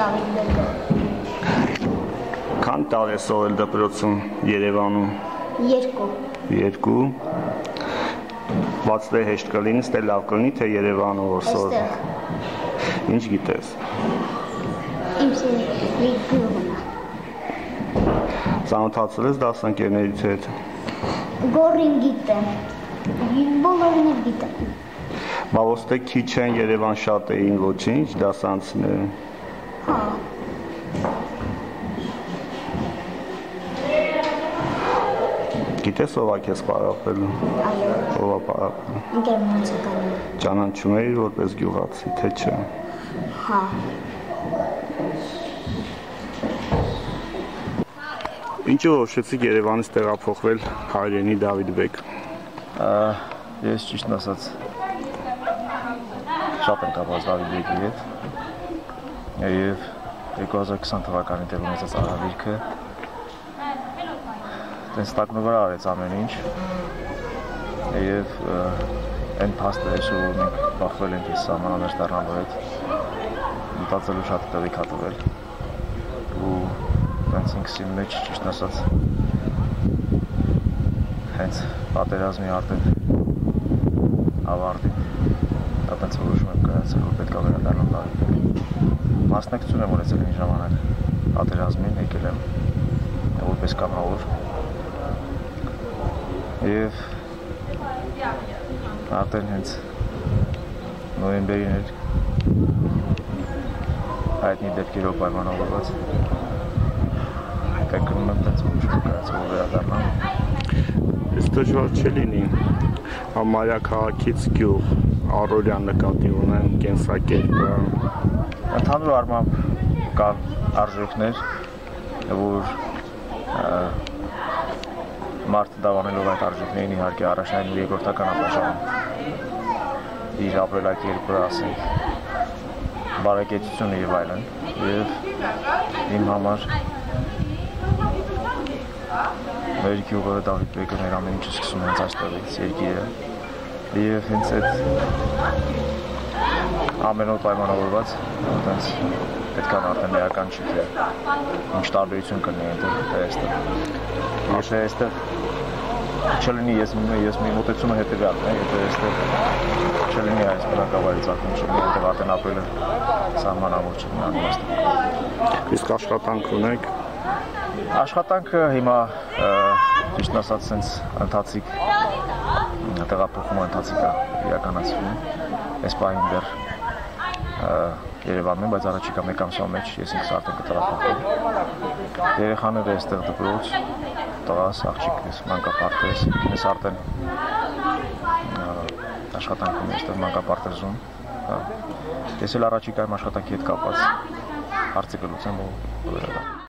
Դավիթ Բեկը։ Քան տալ է սովել դպրոցում Երևանում։ 2 Բաց դե հեշտ կլինի, ստե լավ կլինի, թե Երևանում որ սովել։ Այստեղ Ինչ գիտես։ իմ սիրելի գյուղն է։ Ծանոթացել ես դասընկերներից հետ։ Գորին գիտեմ։ Բոլորին էլ գիտեմ։ Բա ոստե քիչ են Երևան շատ էին ոչինչ դասանցիները։ Հա։ Գիտես ով է քեզ պարապելու։ Այո։ Ով է պարապելու։ Ինքեր մնացականը։ Ճանաչում էիր որպես գյուղացի, թե չէ։ Հա։ Ինչու որոշեցիք Երևանից տեղափոխվել հայրենի Դավիթ Բեկ։ Ես ճիշտն ասած շատ եմ կապված Դավիթ Բեկի հետ եւ 2020 թվականին տեղի ունեցած արհավիրքը տենց տակնու վրա արեց ամեն ինչ եւ այն փաստը է որ մենք բախվել ենք այս սահմանամերձ դառնալու հետ մտածելու շատ տեղիք ա տվել ու տենց ինքսի մեջ ճիշտն ասած հենց պատերազմի արդեն ավարտին դա տենց որոշում եմ կայացել որ պետք է վերադառնամ Դավիթ Բեկին մասնակցություն եմ ունեցել այն ժամանակ պատերազմին եկել եմ որպես կամավոր եւ արդեն հենց նոյեմբերին էր հայտնի դեպքերով պայմանավորված կրկնում եմ տենց որոշում կայացել որ վերադառնամ Ես դժվար չի լինի համարյա քաղաքից գյուղ առօրյա նկատի ունեմ կենսակերպը ընդհանուր առմամբ կան արժեքներ որ մարդը դավանելով այդ արժեքներին իհարկե առաջնային ու երկրորդական ապաշարում իր ապրելակերպը ասենք բարեկեցությունը եւ այլն եւ իմ համար մեր գյուղը Դավիթ Բեկը մեր ամեն ինչը սկսում է հենց այստեղից երկիրը եւ հենց այդ ամենով պայմանավորված այնպես պետք է արդեն էական չի թե ինչ տարբերություն կլինի այնտեղ այստեղ Աշե այստեղ չլինի ես մի մոտեցումը հետևյալն է, եթե այստեղ չլինի այս բնակավայրի ծագում չլինի, այնտեղ արդեն ապրելը սահմանավոր չլինի անիմաստ։ Իսկ աշխատանք ունեք։ Աշխատանքը հիմա ճիշտն ասած սենց ընթացիկ տեղափոխումը ընթացիկ է իրականացվում։ Այս պահին դեռ Երևանում եմ, բայց առաջիկա մեկ ամսվա մեջ ես ինքս արդեն կտեղափոխվեմ։ Երեխաները այստեղ դպրոց տղաս, աղջիկս, մանկապարտեզ, ինքնս արդեն աշխատանքում եմ այստեղ մանկապարտեզում։ Ես էլ առաջիկայում աշխատանքի հետ կապված հարցը կլուծեմ ու վերադառնամ։